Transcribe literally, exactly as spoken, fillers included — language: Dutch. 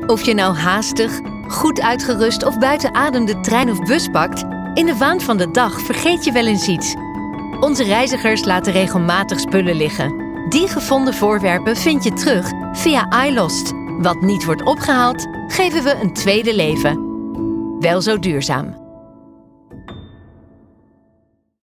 Of je nou haastig, goed uitgerust of buiten adem de trein of bus pakt, in de waan van de dag vergeet je wel eens iets. Onze reizigers laten regelmatig spullen liggen. Die gevonden voorwerpen vind je terug via iLost. Wat niet wordt opgehaald, geven we een tweede leven. Wel zo duurzaam.